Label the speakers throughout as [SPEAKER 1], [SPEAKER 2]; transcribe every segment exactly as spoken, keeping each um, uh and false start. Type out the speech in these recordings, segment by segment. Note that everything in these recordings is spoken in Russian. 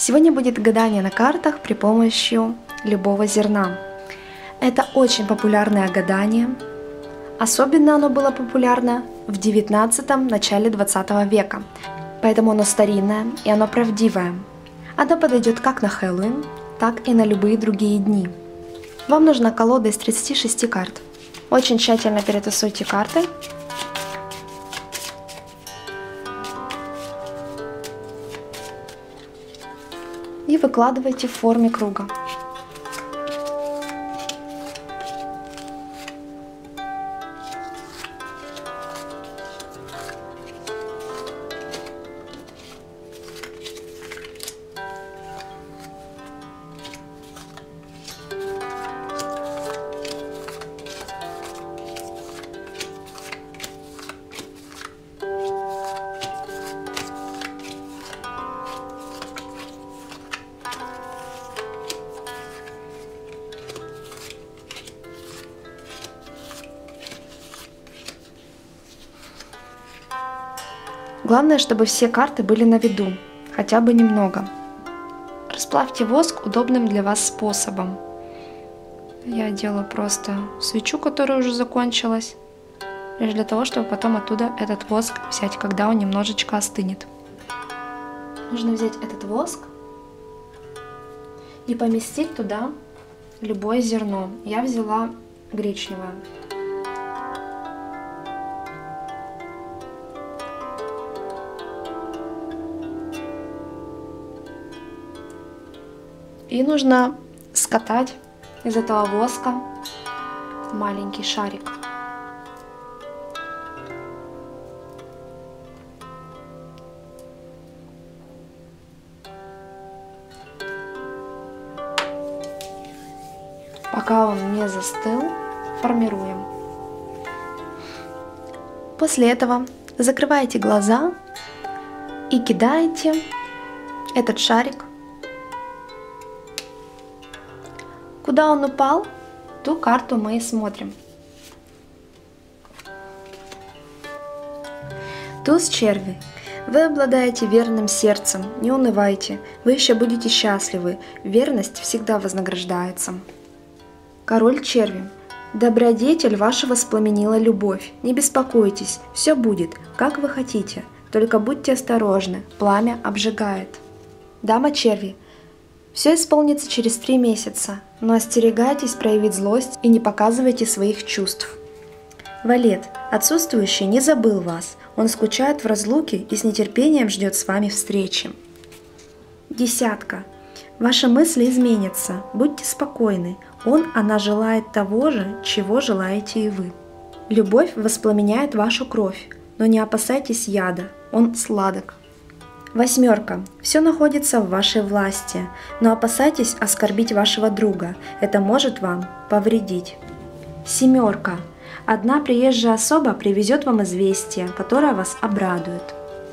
[SPEAKER 1] Сегодня будет гадание на картах при помощи любого зерна. Это очень популярное гадание. Особенно оно было популярно в девятнадцатом, начале двадцатого века. Поэтому оно старинное и оно правдивое. Оно подойдет как на Хэллоуин, так и на любые другие дни. Вам нужна колода из тридцати шести карт. Очень тщательно перетасуйте карты. И выкладывайте в форме круга. Главное, чтобы все карты были на виду, хотя бы немного. Расплавьте воск удобным для вас способом. Я делаю просто свечу, которая уже закончилась, лишь для того, чтобы потом оттуда этот воск взять, когда он немножечко остынет. Нужно взять этот воск и поместить туда любое зерно. Я взяла гречневое. И нужно скатать из этого воска маленький шарик. Пока он не застыл, формируем. После этого закрываете глаза и кидаете этот шарик. Куда он упал, ту карту мы и смотрим. Туз черви. Вы обладаете верным сердцем, не унывайте, вы еще будете счастливы, верность всегда вознаграждается. Король черви. Добродетель ваша воспламенила любовь, не беспокойтесь, все будет, как вы хотите, только будьте осторожны, пламя обжигает. Дама черви. Все исполнится через три месяца, но остерегайтесь проявить злость и не показывайте своих чувств. Валет, отсутствующий, не забыл вас, он скучает в разлуке и с нетерпением ждет с вами встречи. Десятка. Ваши мысли изменятся, будьте спокойны, он, она желает того же, чего желаете и вы. Любовь воспламеняет вашу кровь, но не опасайтесь яда, он сладок. Восьмерка. Все находится в вашей власти, но опасайтесь оскорбить вашего друга, это может вам повредить. Семерка. Одна приезжая особа привезет вам известие, которое вас обрадует.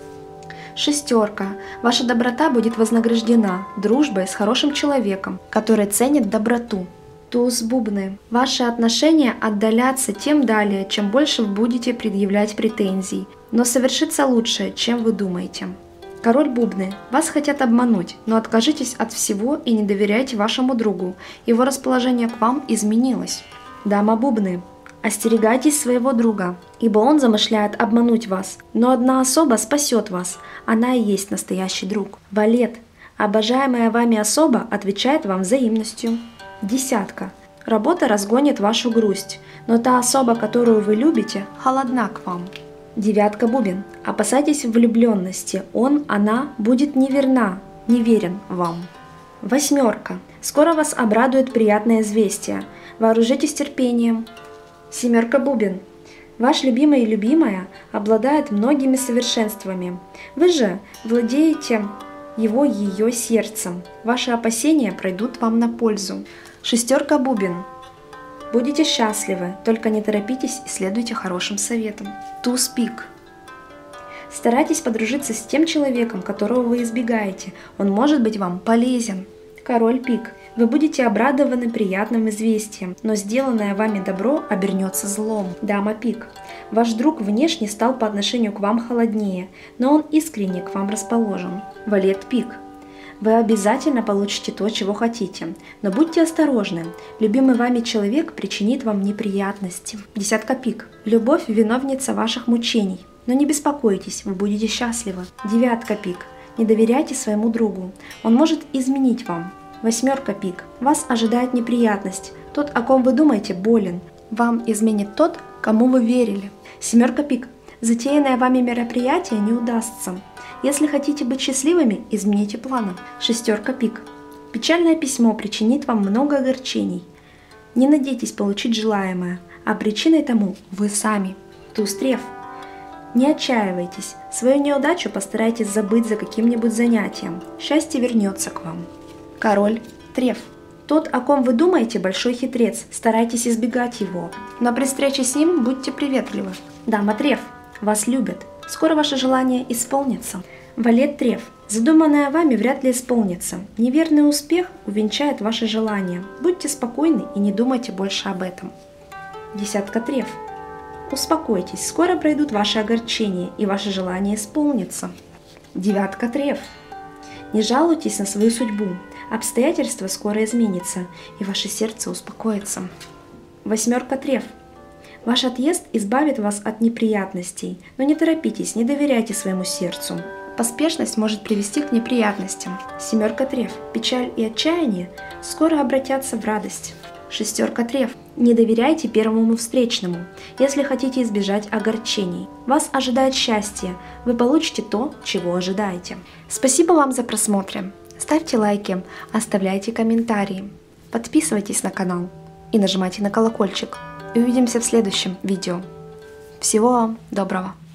[SPEAKER 1] Шестерка. Ваша доброта будет вознаграждена дружбой с хорошим человеком, который ценит доброту. Туз бубны. Ваши отношения отдалятся тем далее, чем больше вы будете предъявлять претензий, но совершится лучше, чем вы думаете. Король бубны. Вас хотят обмануть, но откажитесь от всего и не доверяйте вашему другу. Его расположение к вам изменилось. Дама бубны. Остерегайтесь своего друга, ибо он замышляет обмануть вас, но одна особа спасет вас, она и есть настоящий друг. Валет. Обожаемая вами особа отвечает вам взаимностью. Десятка. Работа разгонит вашу грусть, но та особа, которую вы любите, холодна к вам. Девятка бубен. Опасайтесь влюбленности, он, она будет неверна, неверен вам. Восьмерка. Скоро вас обрадует приятное известие, вооружитесь терпением. Семерка бубен. Ваш любимый и любимая обладает многими совершенствами, вы же владеете его ее сердцем, ваши опасения пройдут вам на пользу. Шестерка бубен. Будете счастливы, только не торопитесь и следуйте хорошим советам. Туз пик. Старайтесь подружиться с тем человеком, которого вы избегаете, он может быть вам полезен. Король пик. Вы будете обрадованы приятным известием, но сделанное вами добро обернется злом. Дама пик. Ваш друг внешне стал по отношению к вам холоднее, но он искренне к вам расположен. Валет пик. Вы обязательно получите то, чего хотите. Но будьте осторожны. Любимый вами человек причинит вам неприятности. Десятка пик. Любовь – виновница ваших мучений. Но не беспокойтесь, вы будете счастливы. Девятка пик. Не доверяйте своему другу. Он может изменить вам. Восьмерка пик. Вас ожидает неприятность. Тот, о ком вы думаете, болен. Вам изменит тот, кому вы верили. Семерка пик. Затеянное вами мероприятие не удастся. Если хотите быть счастливыми, измените планы. Шестерка пик. Печальное письмо причинит вам много огорчений. Не надейтесь получить желаемое, а причиной тому вы сами. Туз треф. Не отчаивайтесь. Свою неудачу постарайтесь забыть за каким-нибудь занятием. Счастье вернется к вам. Король треф. Тот, о ком вы думаете, большой хитрец. Старайтесь избегать его. Но при встрече с ним будьте приветливы. Дама треф. Вас любят. Скоро ваше желание исполнится. Валет треф. Задуманное вами вряд ли исполнится. Неверный успех увенчает ваше желание. Будьте спокойны и не думайте больше об этом. Десятка треф. Успокойтесь, скоро пройдут ваши огорчения и ваше желание исполнится. Девятка треф. Не жалуйтесь на свою судьбу. Обстоятельства скоро изменятся, и ваше сердце успокоится. Восьмерка треф. Ваш отъезд избавит вас от неприятностей, но не торопитесь, не доверяйте своему сердцу. Поспешность может привести к неприятностям. Семерка треф. Печаль и отчаяние скоро обратятся в радость. Шестерка треф. Не доверяйте первому встречному, если хотите избежать огорчений. Вас ожидает счастье, вы получите то, чего ожидаете. Спасибо вам за просмотр. Ставьте лайки, оставляйте комментарии, подписывайтесь на канал и нажимайте на колокольчик. И увидимся в следующем видео. Всего вам доброго!